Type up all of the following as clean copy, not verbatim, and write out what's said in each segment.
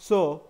So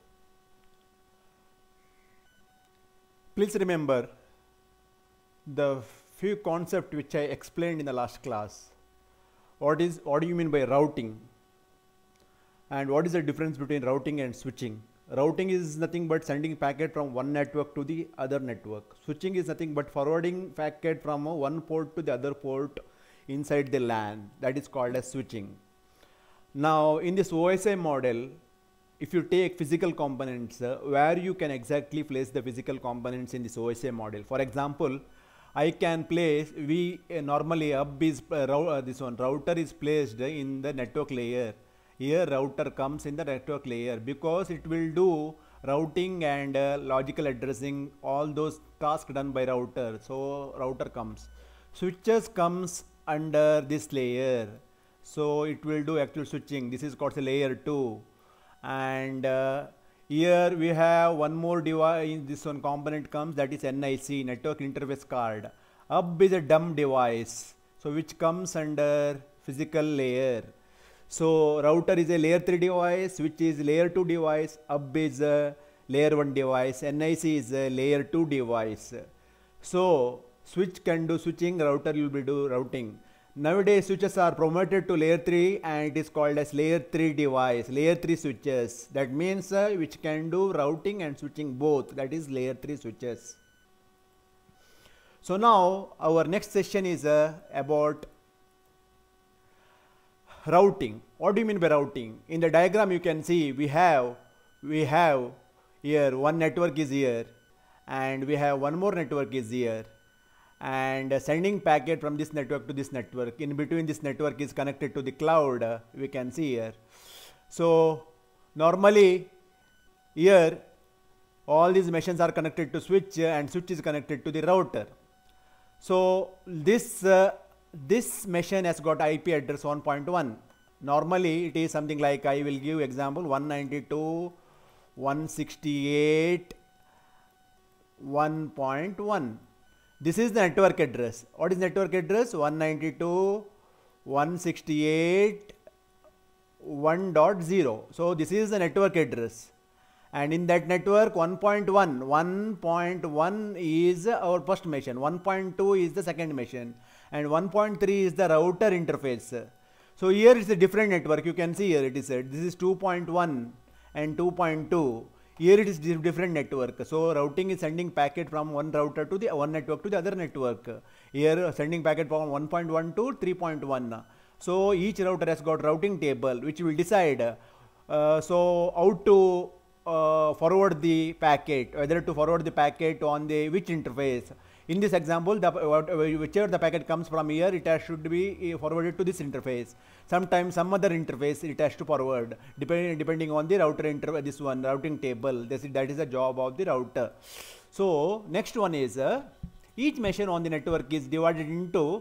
please remember the few concepts which I explained in the last class. What do you mean by routing? And what is the difference between routing and switching? Routing is nothing but sending packet from one network to the other network. Switching is nothing but forwarding packet from one port to the other port inside the LAN. That is called as switching. Now in this OSI model, if you take physical components, where you can exactly place the physical components in this OSI model. For example, I can place normally hub is this one router is placed in the network layer. Here router comes in the network layer because it will do routing and logical addressing, all those tasks done by router. So router comes. Switches comes under this layer. So it will do actual switching. This is called a layer 2. And here we have one more device. This one component comes, that is NIC, network interface card. Hub is a dumb device, so which comes under physical layer. So router is a layer 3 device, which is layer 2 device. Hub is a layer 1 device. NIC is a layer 2 device. So switch can do switching, router will be do routing. Nowadays switches are promoted to layer 3 and it is called as layer 3 device, layer 3 switches. That means which can do routing and switching both, that is layer 3 switches. So now our next session is about routing. What do you mean by routing? In the diagram you can see we have here one network is here and we have one more network is here, and sending packet from this network to this network. In between this network is connected to the cloud, we can see here. So normally here all these machines are connected to switch and switch is connected to the router. So this machine has got IP address 1.1. Normally it is something like, I will give example 192.168.1.1. This is the network address. What is network address? 192.168.1.0. So this is the network address. And in that network 1.1 is our first machine, 1.2 is the second machine, and 1.3 is the router interface. So here is a different network. You can see here it is said this is 2.1 and 2.2. Here it is different network. So routing is sending packet from one router to the one network to the other network. Here sending packet from 1.1 to 3.1. So each router has got routing table which will decide so how to forward the packet, whether to forward the packet on the which interface. In this example, whichever the packet comes from here, it should be forwarded to this interface. Sometimes some other interface it has to forward, depending on the router this one routing table. That is the job of the router. So next one is each machine on the network is divided into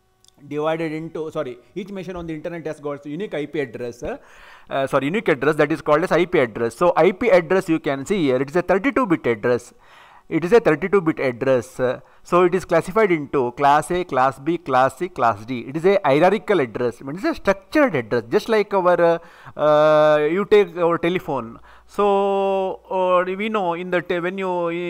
each machine on the internet has got unique IP address. Unique address, that is called as IP address. So IP address you can see here, it is a 32-bit address. It is a 32-bit address. So it is classified into class A, class B, class C, class D. It is a hierarchical address. It is a structured address, just like our you take our telephone. So we know in the when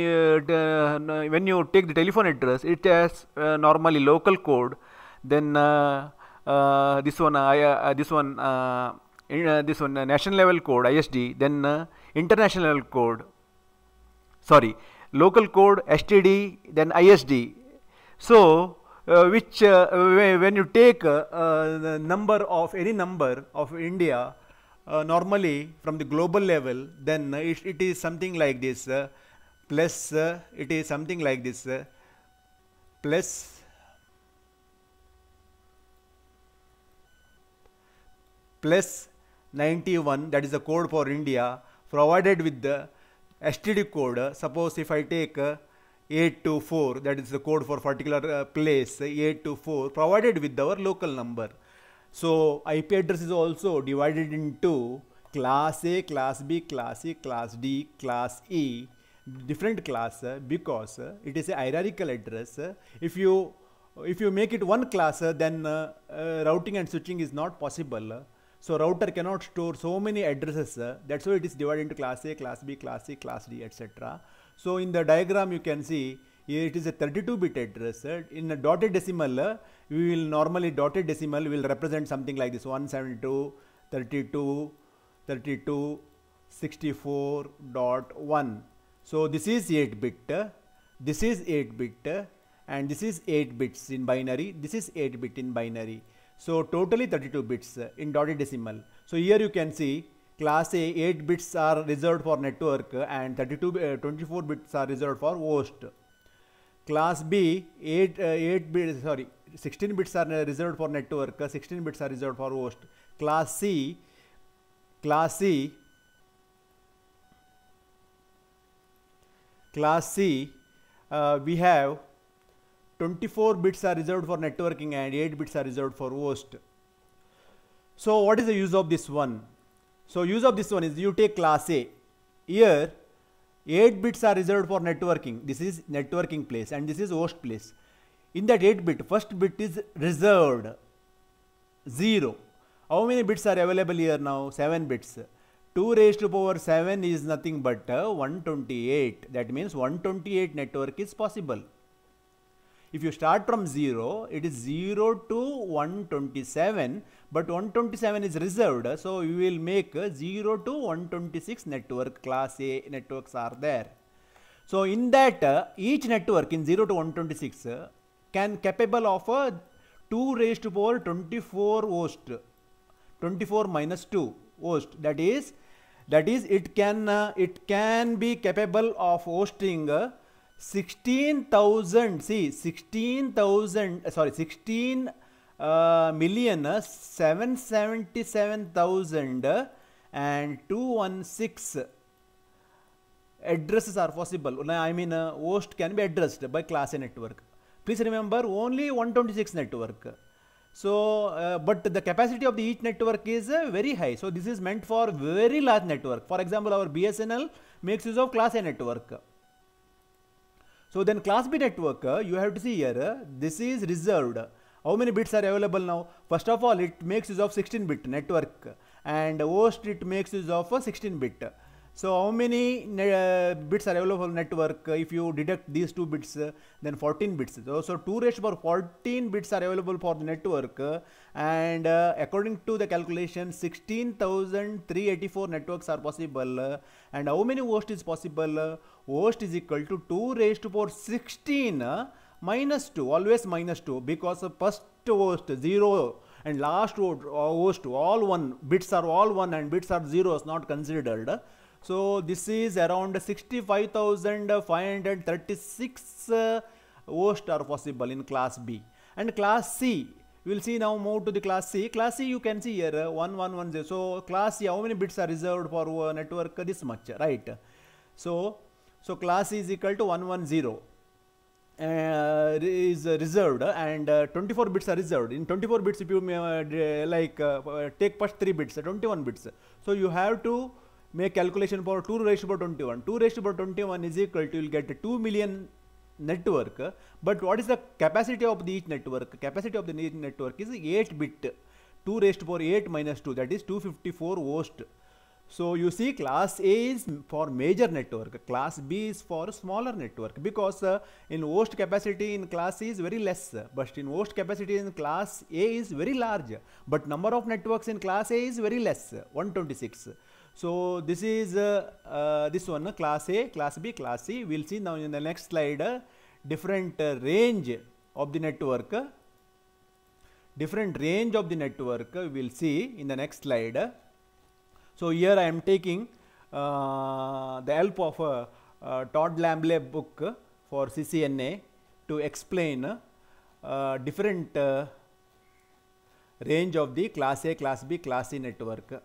you take the telephone address, it has normally local code. Then this one national level code ISD, then international level code, local code STD, then ISD. So which when you take the number of any number of India normally from the global level, then it is something like this plus it is something like this plus plus 91, that is the code for India, provided with the STD code. Suppose if I take 824, that is the code for particular place, 824, provided with our local number. So IP address is also divided into class A, class B, class C, class D, class E, different class, because it is a hierarchical address. If you make it one class, then routing and switching is not possible. So router cannot store so many addresses. That's why it is divided into class A, class B, class C, class D, etc. So in the diagram you can see here it is a 32-bit address. In a dotted decimal, we will normally dotted decimal will represent something like this: 172, 32, 32, 64.1. So this is 8-bit. This is 8-bit, and this is 8 bits in binary. This is 8-bit in binary. So totally 32 bits in dotted decimal. So here you can see class A 8 bits are reserved for network and 24 bits are reserved for host. Class B 16 bits are reserved for network, 16 bits are reserved for host. Class C we have 24 bits are reserved for networking and 8 bits are reserved for host. So what is the use of this one? So use of this one is you take class A. Here 8 bits are reserved for networking. This is networking place and this is host place. In that 8 bit, first bit is reserved 0. How many bits are available here now? 7 bits. 2 raised to power 7 is nothing but 128. That means 128 network is possible. If you start from 0, it is 0 to 127, but 127 is reserved, so you will make 0 to 126 network, class A networks are there. So in that each network in 0 to 126 can capable of 2 raised to power 24 host, 24 minus 2 host, that is it can be capable of hosting 16,777,216 addresses are possible. I mean host can be addressed by class A network. Please remember only 126 network. So but the capacity of the each network is very high. So this is meant for very large network. For example, our BSNL makes use of class A network. So then class B network, you have to see here, this is reserved. How many bits are available now? First of all, it makes use of 16-bit network and host it makes use of 16-bit. So how many bits are available for network? If you deduct these 2 bits, then 14 bits. So 2 raised to power 14 bits are available for the network, and according to the calculation 16,384 networks are possible. And how many host is possible? Host is equal to 2 raised to power 16 minus 2, always minus 2, because first host 0 and last host all 1, bits are all 1 and bits are zeros not considered. So this is around 65,536 hosts are possible in class B. And class C, we will see now, move to the class C. Class C you can see here 1110. So class C, how many bits are reserved for network? This much, right? So class C is equal to 110 is reserved, and 24 bits are reserved. In 24 bits, if you take first 3 bits, 21 bits. So you have to make calculation for 2 raised to power 21. 2 raised to power 21 is equal to, you will get 2 million network. But what is the capacity of the each network? Capacity of the each network is 8 bit. 2 raised to power 8 minus 2, that is 254 host. So you see, class A is for major network, class B is for smaller network, because in host capacity in class C is very less, but in host capacity in class A is very large, but number of networks in class A is very less, 126. So this is this one, class A, class B, class C. We will see now in the next slide different range of the network. Different range of the network we will see in the next slide. So here I am taking the help of Todd Lambley book for CCNA to explain different range of the class A, class B, class C network.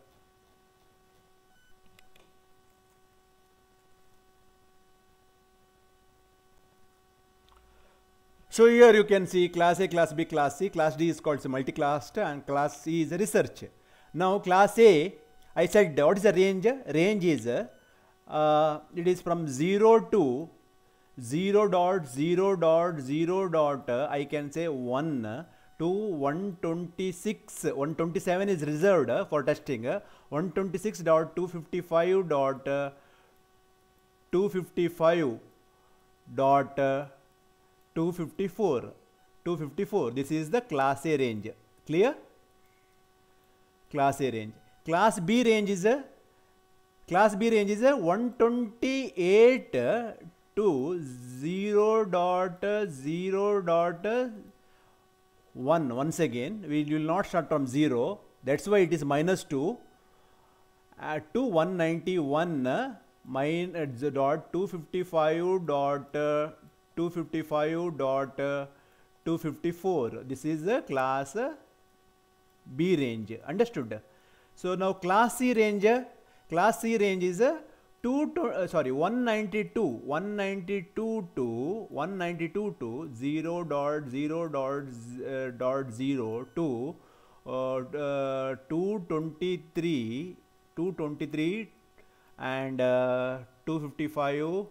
So here you can see class A, class B, class C. Class D is called multi-classed and class C is research. Now class A, I said what is the range? Range is it is from 0 to 0.0.0. I can say 1 to 126, 127 is reserved for testing. 126.255.254. This is the class A range. Clear? Class A range. Class B range is a 128 to 0.0.1. Once again, we will not start from 0. That's why it is minus 2 to 191 dot 255.254. This is the class B range. Understood? So now class C range is 192 to 0.0.0 to 223 and 255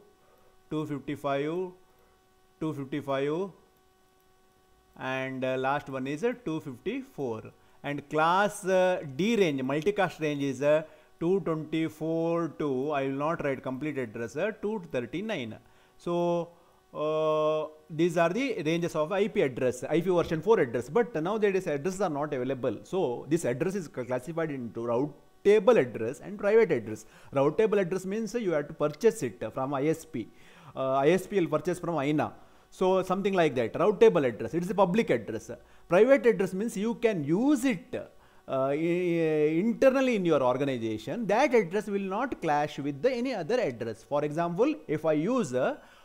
and last one is 254. And class D range, multicast range is 224 to, I will not write complete address, 239. So these are the ranges of IP address, IP version 4 address, but nowadays addresses are not available. So this address is classified into route table address and private address. Route table address means you have to purchase it from ISP. ISP will purchase from INA. So something like that. Route table address, it is a public address. Private address means you can use it internally in your organization. That address will not clash with any other address. For example, if I use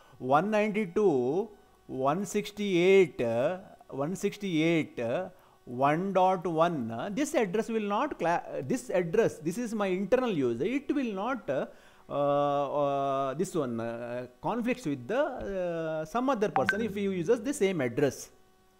192.168.1.1, this address will not this is my internal use. It will not this one conflicts with the some other person if he uses the same address.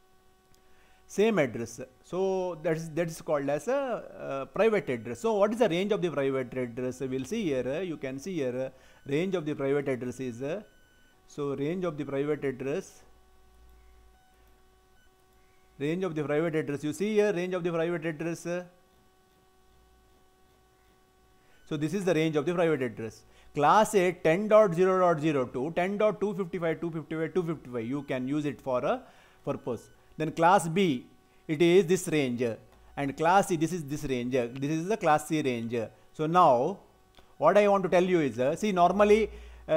So that is called as a private address. So what is the range of the private address? We will see here. You can see here range of the private address is so range of the private address. You see here range of the private address. So this is the range of the private address. Class A 10.0.0 to 10.255.255. You can use it for a purpose. Then class B, it is this range, and class C, this is this range. This is the class C range. So now, what I want to tell you is, see, normally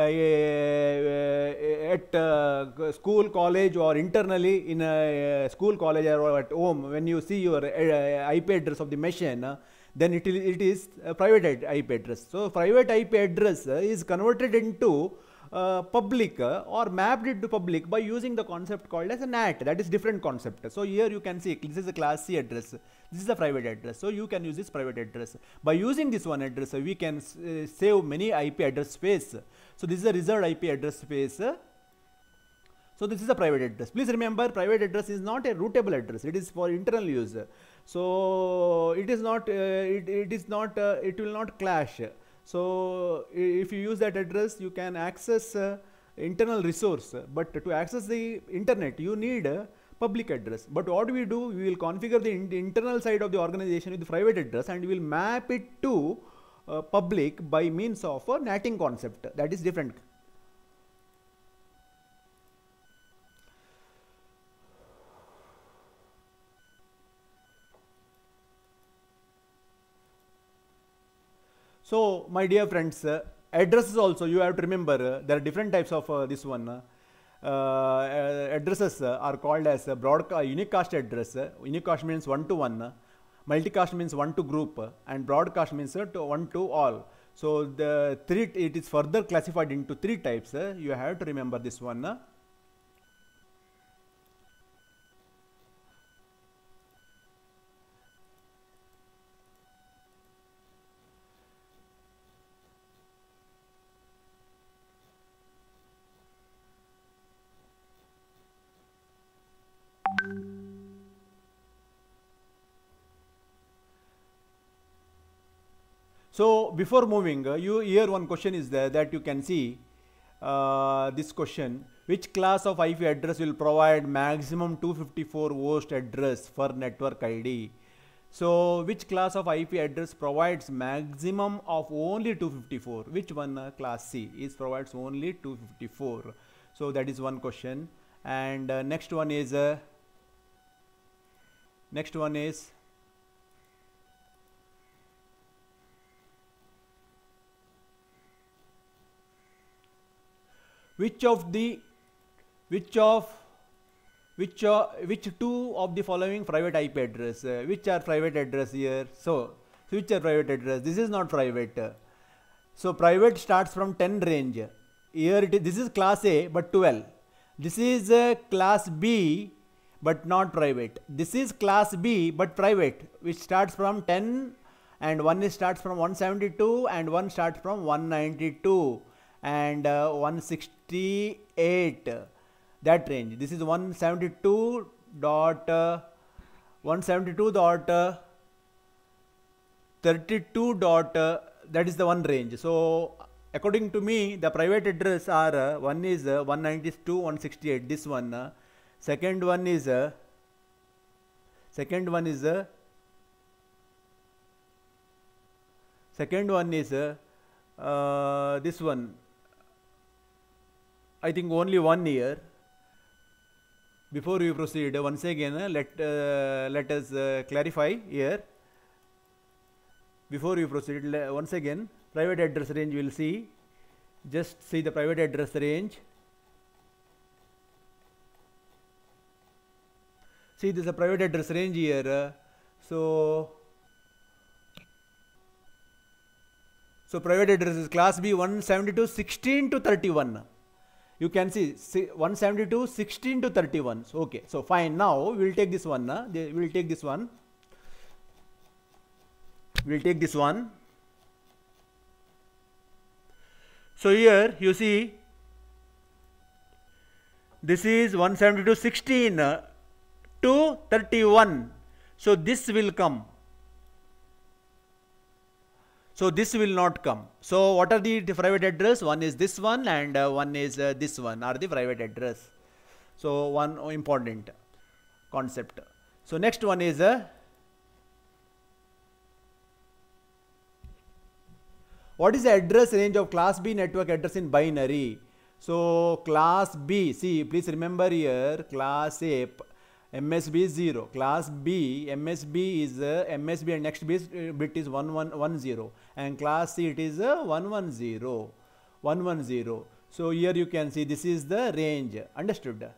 at school, college, or internally in a school, college, or at home, when you see your IP address of the machine, then it is a private IP address. So private IP address is converted into public or mapped into public by using the concept called as a NAT. That is different concept. So here you can see this is a class C address. This is a private address. So you can use this private address. By using this one address, we can save many IP address space. So this is a reserved IP address space. So this is a private address. Please remember, private address is not a routable address. It is for internal use. So it is not. It will not clash. So if you use that address, you can access internal resource. But to access the internet, you need a public address. But what we do, we will configure the internal side of the organization with the private address, and we will map it to public by means of a NATing concept. That is different. So my dear friends, addresses also you have to remember, there are different types of this one. Addresses are called as broadcast unicast address. Unicast means one to one, multicast means one to group, and broadcast means one to all. So the it is further classified into three types. You have to remember this one. So before moving, you here one question is there that you can see this question. Which class of IP address will provide maximum 254 host address for network ID? So which class of IP address provides maximum of only 254? Which one? Class C is provides only 254. So that is one question. And next one is which two of the following private IP address? Which are private address here? So which are private address? This is not private. So private starts from 10 range. Here this is class A but 12. This is class B but not private. This is class B but private, which starts from 10, and one is starts from 172 and one starts from 192 and 168, that range. This is 172.32. That is the one range. So according to me, the private address are one is 192, 168. This one. Second one is this one. I think only 1 year. Before we proceed, once again let us clarify here. Before we proceed, once again, private address range we will see. Just see the private address range. See, this is a private address range here. So private address is class B 172 16 to 31. You can see 172 16 to 31. So, okay, so fine. Now we will take this one. We will take this one. We will take this one. So here you see this is 172 16 to 31. So this will come. So this will not come. So what are the private address? One is this one and one is this one are the private address. So one important concept. So next one is what is the address range of class B network address in binary? So class B, see, please remember here, class A MSB is 0, class B MSB is MSB and next bit is 1110, and class C it is 110. So here you can see this is the range. Understood?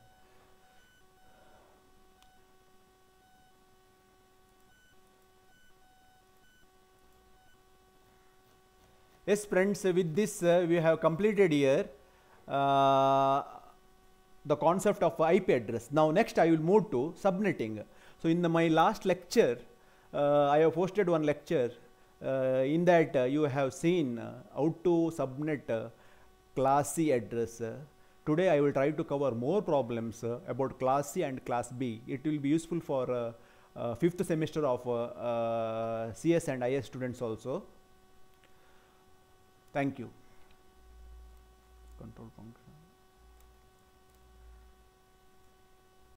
Yes friends, with this we have completed here the concept of IP address. Now next I will move to subnetting. So in my last lecture I have posted one lecture in that you have seen how to subnet class C address. Today I will try to cover more problems about class C and class B. It will be useful for 5th semester of CS and IS students also. Thank you. Control function.